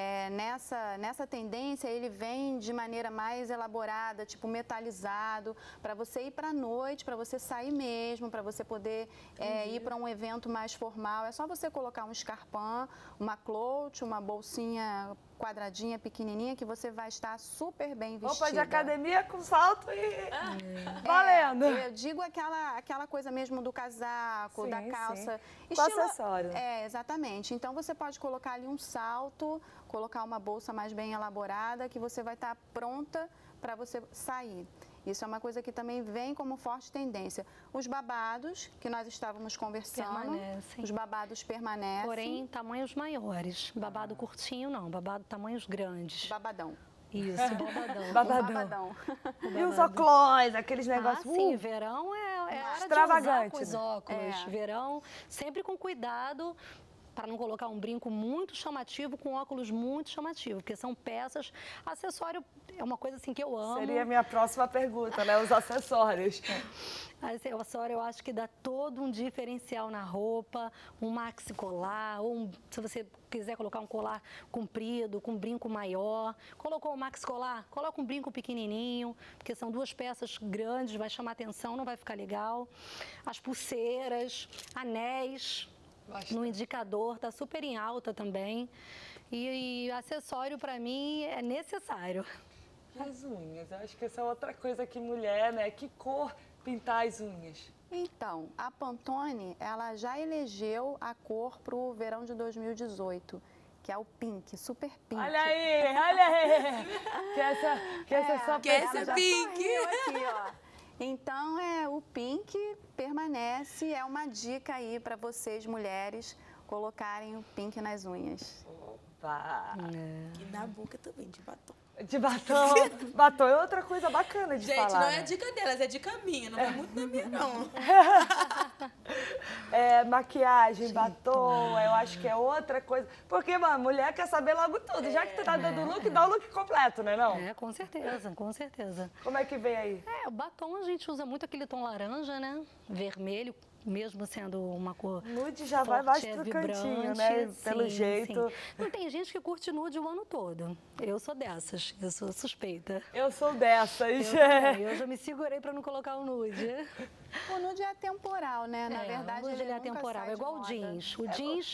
Nessa tendência, ele vem de maneira mais elaborada, tipo metalizado, para você ir para a noite, para você sair mesmo, para você poder ir para um evento mais formal. É só você colocar um escarpão, uma clout, uma bolsinha quadradinha, pequenininha, que você vai estar super bem vestida. Roupa de academia com salto e valendo. Eu digo aquela coisa mesmo do casaco, da calça. Com acessório. Exatamente. Então, você pode colocar ali um salto, colocar uma bolsa mais bem elaborada, que você vai estar pronta para você sair. Isso é uma coisa que também vem como forte tendência. Os babados, que nós estávamos conversando, Permanecem. os babados permanecem. Porém, tamanhos maiores. Babado curtinho, não. Babado tamanhos grandes. Babadão. Isso, babadão. Babadão. E os óculos, aqueles negócios... Sim, verão é hora de usar extravagante, com os óculos. Verão, sempre com cuidado, para não colocar um brinco muito chamativo com óculos muito chamativos, porque são peças, acessório é uma coisa assim que eu amo. Seria a minha próxima pergunta, né? Os acessórios. O acessório eu acho que dá todo um diferencial na roupa, um maxi colar, ou se você quiser colocar um colar comprido, com um brinco maior. Colocou um maxi colar, coloca um brinco pequenininho, porque são duas peças grandes, vai chamar atenção, não vai ficar legal. As pulseiras, anéis. No indicador, tá super em alta também. E acessório, para mim, é necessário. E as unhas? Eu acho que essa é outra coisa que mulher, né? Que cor pintar as unhas? Então, a Pantone, ela já elegeu a cor para o verão de 2018, que é o pink, super pink. Olha aí, olha aí! Que essa é só Que esse é pink! Aqui, ó. Então, o pink permanece, é uma dica aí para vocês, mulheres, colocarem o pink nas unhas. Opa! E na boca também, de batom. De batom. Batom é outra coisa bacana de falar. Gente, não é né? dica delas, é dica minha, não é muito na minha, não. Maquiagem, batom, eu acho que é outra coisa. Porque, mano, mulher quer saber logo tudo. Já que tu tá dando look, dá o look completo, né não? Com certeza, com certeza. Como é que vem aí? O batom a gente usa muito aquele tom laranja, né? Vermelho, mesmo sendo uma cor nude já forte, vai mais pro cantinho, né? Pelo jeito. Sim. Não tem gente que curte nude o ano todo. Eu sou dessas, eu sou suspeita. Eu sou dessas. Eu já me segurei para não colocar o nude. O nude é atemporal, né? Na verdade, o nude ele é nunca atemporal, sai é igual de o moda. jeans. O jeans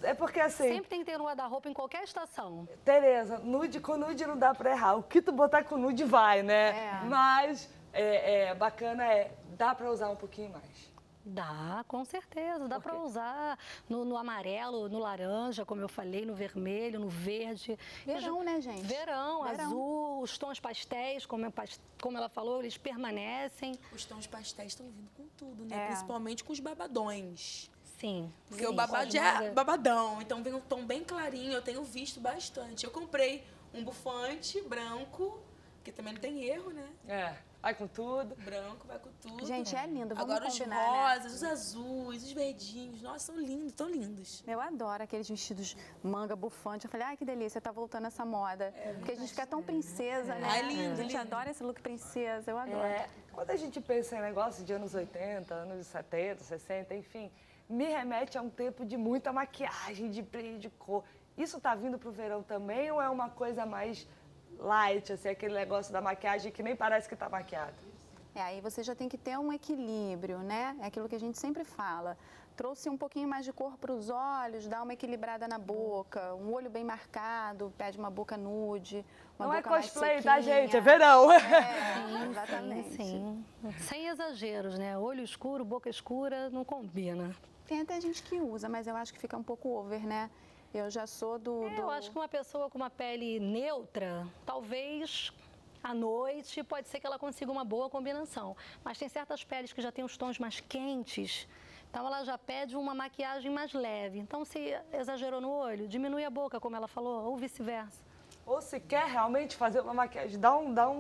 É porque assim... Sempre tem que ter no guarda-roupa em qualquer estação. Tereza, nude com nude não dá pra errar. O que tu botar com nude vai, né? Mas bacana dá pra usar um pouquinho mais. Dá, com certeza. Dá para usar no amarelo, no laranja, como eu falei, no vermelho, no verde. Verão, né, gente? Verão, azul, os tons pastéis, como ela falou, eles permanecem. Os tons pastéis estão vindo com tudo, né? Principalmente com os babadões. Sim. Porque o babado é babadão, então vem um tom bem clarinho, eu tenho visto bastante. Eu comprei um bufante branco, que também não tem erro, né? Vai com tudo. Branco, vai com tudo. Gente, é lindo, vamos Agora combinar, os rosas, os azuis, os verdinhos, nossa, são lindos, tão lindos. Eu adoro aqueles vestidos manga bufante. Eu falei, ai, que delícia, tá voltando essa moda. Porque a gente fica tão princesa, né? Lindo, A gente adora esse look princesa, eu adoro. Quando a gente pensa em negócio de anos 80, anos 70, 60, enfim, me remete a um tempo de muita maquiagem, de brilho, de cor. Isso tá vindo pro verão também ou é uma coisa mais light, assim, aquele negócio da maquiagem que nem parece que tá maquiado? Aí você já tem que ter um equilíbrio, né? É aquilo que a gente sempre fala. Trouxe um pouquinho mais de cor para os olhos, dá uma equilibrada na boca, um olho bem marcado, pede uma boca nude, uma Não boca é cosplay, mais tá, sequinha. gente? É verão. Exatamente. Sim. Sem exageros, né? Olho escuro, boca escura, não combina. Tem até gente que usa, mas eu acho que fica um pouco over, né? Eu já sou Eu acho que uma pessoa com uma pele neutra, talvez à noite, pode ser que ela consiga uma boa combinação. Mas tem certas peles que já têm os tons mais quentes, então ela já pede uma maquiagem mais leve. Então, se exagerou no olho, diminui a boca, como ela falou, ou vice-versa. Ou se quer realmente fazer uma maquiagem, dá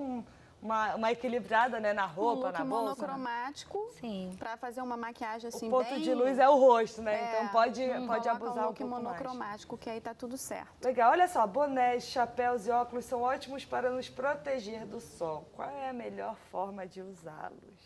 uma equilibrada, né, na roupa, na bolsa. monocromático, para fazer uma maquiagem assim bem... O ponto bem... de luz é o rosto, né? Então pode abusar um pouco monocromático, que aí tá tudo certo. Legal, olha só, bonés, chapéus e óculos são ótimos para nos proteger do sol. Qual é a melhor forma de usá-los?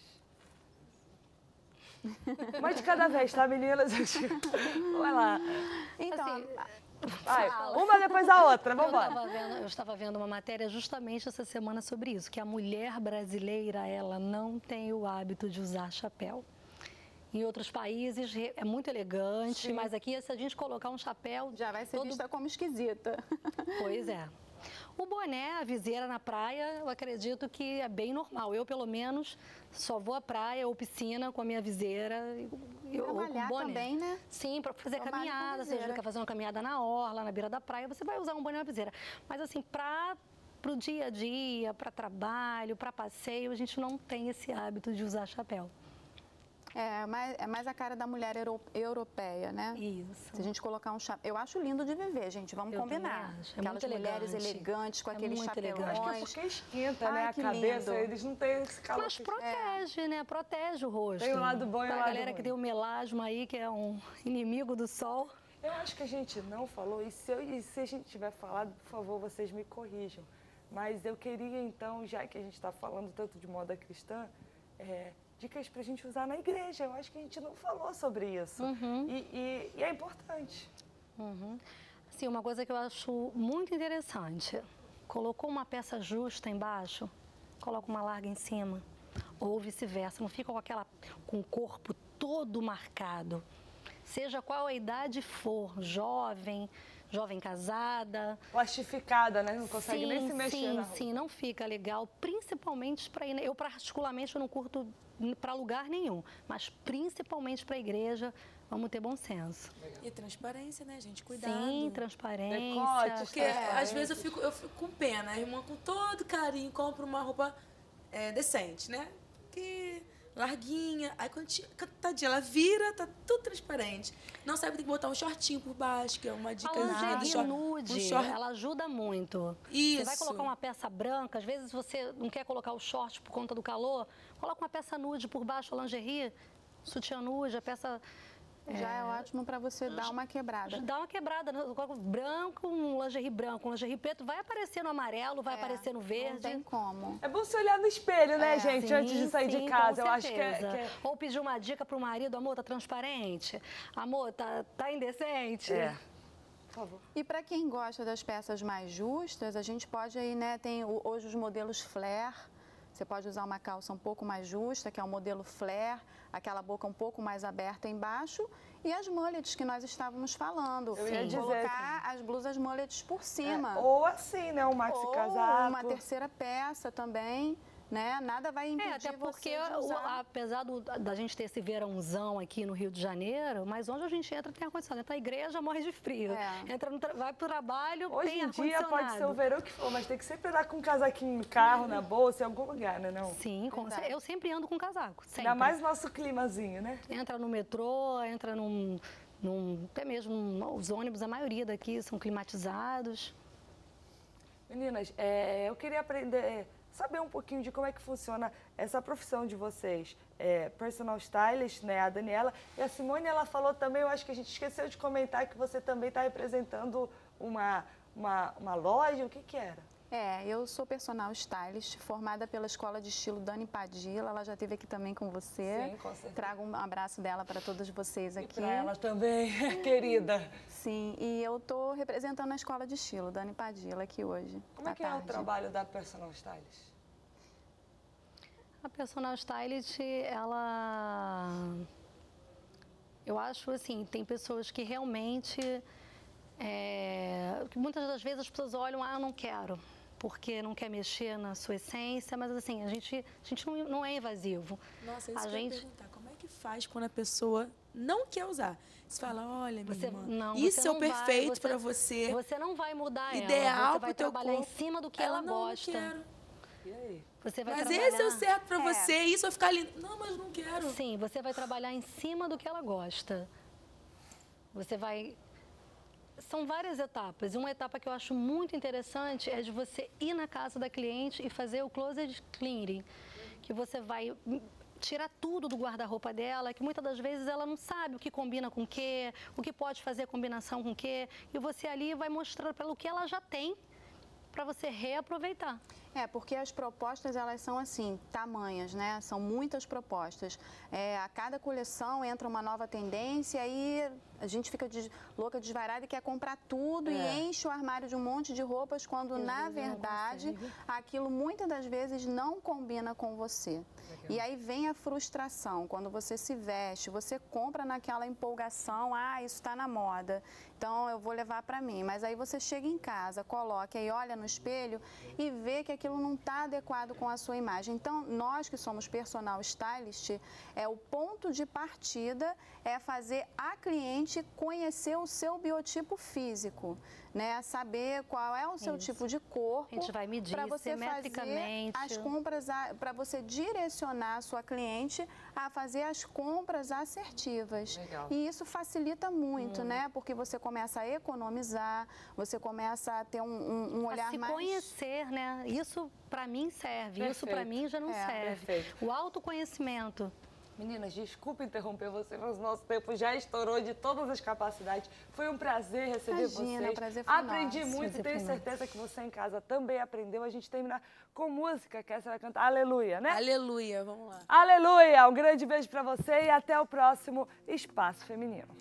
Uma de cada vez, tá, meninas? Vai lá. Então... Assim, uma depois da outra, vamos embora. Eu estava vendo uma matéria justamente essa semana sobre isso, que a mulher brasileira, ela não tem o hábito de usar chapéu. Em outros países é muito elegante, mas aqui se a gente colocar um chapéu... Já vai ser vista como esquisita. Pois é. O boné, a viseira na praia, eu acredito que é bem normal. Eu, pelo menos, só vou à praia ou piscina com a minha viseira ou com boné. Também, né? Sim, para fazer caminhada. Se você quer fazer uma caminhada na orla, na beira da praia, você vai usar um boné ou uma viseira. Mas, assim, para o dia a dia, para trabalho, para passeio, a gente não tem esse hábito de usar chapéu. É mais a cara da mulher europeia, né? Isso. Se a gente colocar um chapéu... Eu acho lindo de viver, gente, vamos combinar. Aquelas mulheres elegantes com aqueles chapéus. Acho que é porque esquenta, né, a cabeça, eles não têm esse calor. Mas protege, né? Protege o rosto. Tem um lado bom e um lado ruim. A galera que tem o melasma aí, que é um inimigo do sol. Eu acho que a gente não falou, e se a gente tiver falado, por favor, vocês me corrijam. Mas eu queria, então, já que a gente está falando tanto de moda cristã, dicas para a gente usar na igreja. Eu acho que a gente não falou sobre isso. E é importante. Assim, uma coisa que eu acho muito interessante. Colocou uma peça justa embaixo, coloca uma larga em cima. Ou vice-versa. Não fica com o corpo todo marcado. Seja qual a idade for, jovem casada. Plastificada, né? Não consegue nem se mexer na roupa. Sim, não fica legal. Principalmente para ir... Eu, particularmente, não curto para lugar nenhum, mas principalmente para a igreja, vamos ter bom senso. E transparência, né, gente? Cuidado. Sim, transparência. Decote, porque às vezes eu fico com pena. A irmã, com todo carinho, compra uma roupa decente, né? Que larguinha. Aí quando tadinha, ela vira, tá tudo transparente. Não sabe que tem que botar um shortinho por baixo, que é uma dica. A lingerie nude, ela ajuda muito. Isso. Você vai colocar uma peça branca, às vezes você não quer colocar o short por conta do calor, coloca uma peça nude por baixo, a lingerie, sutiã nude, a peça... Já é ótimo para você dar uma quebrada. Dá uma quebrada, branco, um lingerie branco, um lingerie preto, vai aparecer no amarelo, vai aparecer no verde. Não tem como. É bom se olhar no espelho, né, gente, antes de sair de casa. Eu acho que é... Ou pedir uma dica pro marido, amor, tá transparente? Amor, tá indecente? Por favor. E para quem gosta das peças mais justas, a gente pode aí, né, tem hoje os modelos flare. Você pode usar uma calça um pouco mais justa, que é o modelo flare, aquela boca um pouco mais aberta embaixo, e as mullets que nós estávamos falando. Eu ia dizer colocar as blusas mullets por cima. Ou assim, né? Um maxi casaco. Ou uma terceira peça também. Né? Nada vai impedir até porque, você de usar. apesar da gente ter esse verãozão aqui no Rio de Janeiro, mas onde a gente entra tem ar-condicionado. Entra na igreja, morre de frio. Entra vai pro trabalho, hoje tem em dia ar-condicionado. pode ser o verão que for, mas tem que sempre andar com um casaquinho no carro, na bolsa, em algum lugar, né? Não? Sim, eu sempre ando com casaco. Sempre. Ainda mais nosso climazinho, né? Entra no metrô, entra até mesmo os ônibus, a maioria daqui são climatizados. Meninas, eu queria saber um pouquinho de como é que funciona essa profissão de vocês. Personal stylist, né, a Daniela. E a Simone, ela falou também, eu acho que a gente esqueceu de comentar, que você também está representando uma loja, o que era? Eu sou personal stylist, formada pela Escola de Estilo Dani Padilla. Ela já esteve aqui também com você. Sim, com certeza. Trago um abraço dela para todos vocês aqui. E para ela também, querida. Sim, e eu estou representando a Escola de Estilo Dani Padilla aqui hoje. Como é que é o trabalho da personal stylist? A personal stylist, eu acho assim, tem pessoas que realmente, que muitas das vezes as pessoas olham, eu não quero, porque não quer mexer na sua essência, mas assim, a gente não é invasivo. Nossa, isso que eu ia perguntar, como é que faz quando a pessoa não quer usar? Você fala, olha, minha irmã, isso é o perfeito para você. Você não vai mudar ideal ela, você vai trabalhar em cima do que ela gosta. Não quero. E aí? Você vai mas trabalhar... esse é o certo para você, isso vai ficar lindo. Não, mas não quero. Sim, você vai trabalhar em cima do que ela gosta. Você vai... São várias etapas. E uma etapa que eu acho muito interessante é de você ir na casa da cliente e fazer o closet cleaning, que você vai tirar tudo do guarda-roupa dela, que muitas das vezes ela não sabe o que combina com o que pode fazer combinação com o quê, e você ali vai mostrar pelo que ela já tem para você reaproveitar. Porque as propostas, elas são assim, tamanhas, né? São muitas propostas. A cada coleção entra uma nova tendência e a gente fica louca, desvairada e quer comprar tudo e enche o armário de um monte de roupas, quando, na verdade, aquilo muitas das vezes não combina com você. Legal. E aí vem a frustração. Quando você se veste, você compra naquela empolgação, isso está na moda, então eu vou levar para mim. Mas aí você chega em casa, coloca e olha no espelho e vê que aquilo não está adequado com a sua imagem. Então, nós que somos personal stylist, o ponto de partida é fazer a cliente conhecer o seu biotipo físico, né? Saber qual é o seu tipo de corpo. A gente vai medir para você fazer as compras, para você direcionar a sua cliente a fazer as compras assertivas. Legal. E isso facilita muito, né? Porque você começa a economizar, você começa a ter um olhar mais... se conhecer, né? Isso para mim serve, Perfeito. Isso para mim já não serve. Perfeito. O autoconhecimento. Meninas, desculpa interromper você, mas o nosso tempo já estourou de todas as capacidades. Foi um prazer receber vocês. Prazer foi Aprendi muito, tenho certeza que você em casa também aprendeu. A gente termina com música, que você vai cantar Aleluia, né? Aleluia, vamos lá. Aleluia! Um grande beijo pra você e até o próximo Espaço Feminino.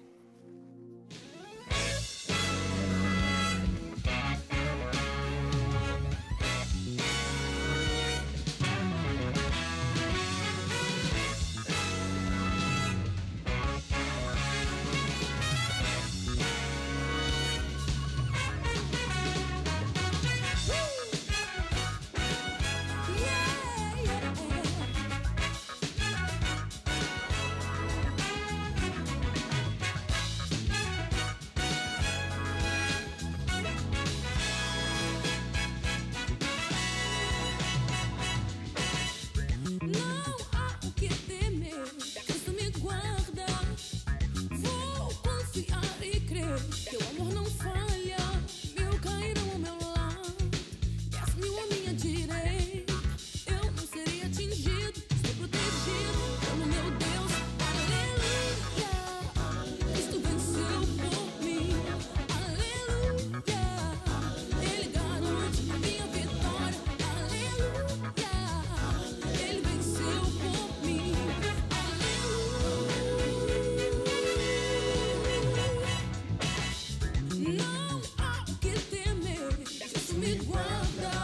Não há o que temer, Jesus me guarda.